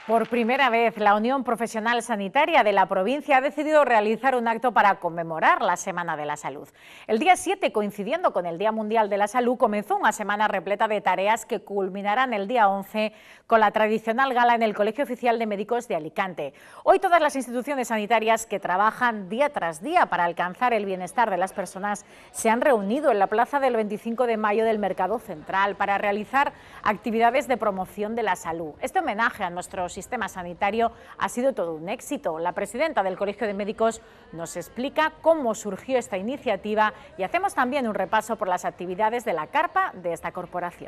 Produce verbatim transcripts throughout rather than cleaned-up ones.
Por primera vez, la Unión Profesional Sanitaria de la provincia ha decidido realizar un acto para conmemorar la Semana de la Salud. El día siete, coincidiendo con el Día Mundial de la Salud, comenzó una semana repleta de tareas que culminarán el día once con la tradicional gala en el Colegio Oficial de Médicos de Alicante. Hoy todas las instituciones sanitarias que trabajan día tras día para alcanzar el bienestar de las personas se han reunido en la plaza del veinticinco de mayo del Mercado Central para realizar actividades de promoción de la salud. Este homenaje a nuestros sistema sanitario ha sido todo un éxito. La presidenta del Colegio de Médicos nos explica cómo surgió esta iniciativa y hacemos también un repaso por las actividades de la carpa de esta corporación.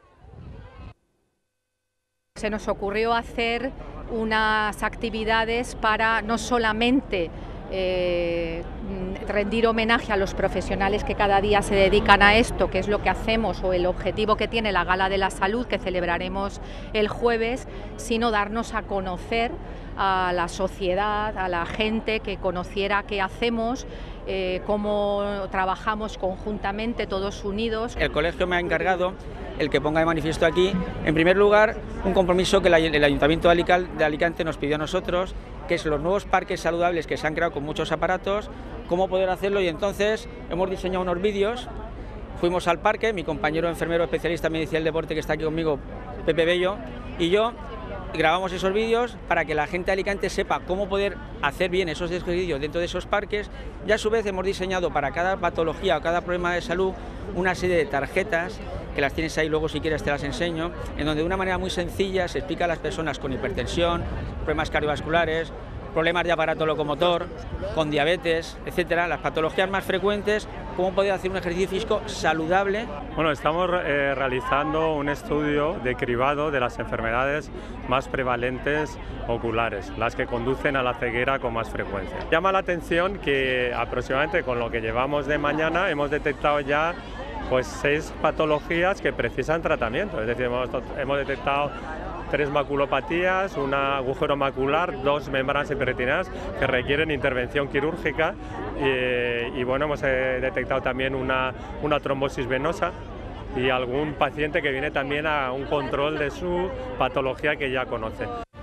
Se nos ocurrió hacer unas actividades para no solamente Eh, rendir homenaje a los profesionales que cada día se dedican a esto, que es lo que hacemos, o el objetivo que tiene la Gala de la Salud, que celebraremos el jueves, sino darnos a conocer a la sociedad, a la gente, que conociera qué hacemos, eh, cómo trabajamos conjuntamente, todos unidos. El colegio me ha encargado el que ponga de manifiesto aquí, en primer lugar, un compromiso que el Ayuntamiento de Alicante nos pidió a nosotros, que es los nuevos parques saludables que se han creado con muchos aparatos, cómo poder hacerlo, y entonces hemos diseñado unos vídeos. Fuimos al parque, mi compañero enfermero especialista en medicina del deporte que está aquí conmigo, Pepe Bello, y yo grabamos esos vídeos para que la gente de Alicante sepa cómo poder hacer bien esos ejercicios dentro de esos parques, y a su vez hemos diseñado para cada patología o cada problema de salud una serie de tarjetas, que las tienes ahí, luego si quieres te las enseño, en donde de una manera muy sencilla se explica a las personas con hipertensión, problemas cardiovasculares, problemas de aparato locomotor, con diabetes, etcétera, las patologías más frecuentes, cómo poder hacer un ejercicio físico saludable. Bueno, estamos eh, realizando un estudio de cribado de las enfermedades más prevalentes oculares, las que conducen a la ceguera con más frecuencia. Llama la atención que aproximadamente con lo que llevamos de mañana hemos detectado ya pues seis patologías que precisan tratamiento, es decir, hemos, hemos detectado tres maculopatías, un agujero macular, dos membranas hiperretinianas que requieren intervención quirúrgica y, y bueno, hemos eh, detectado también una, una trombosis venosa y algún paciente que viene también a un control de su patología que ya conoce.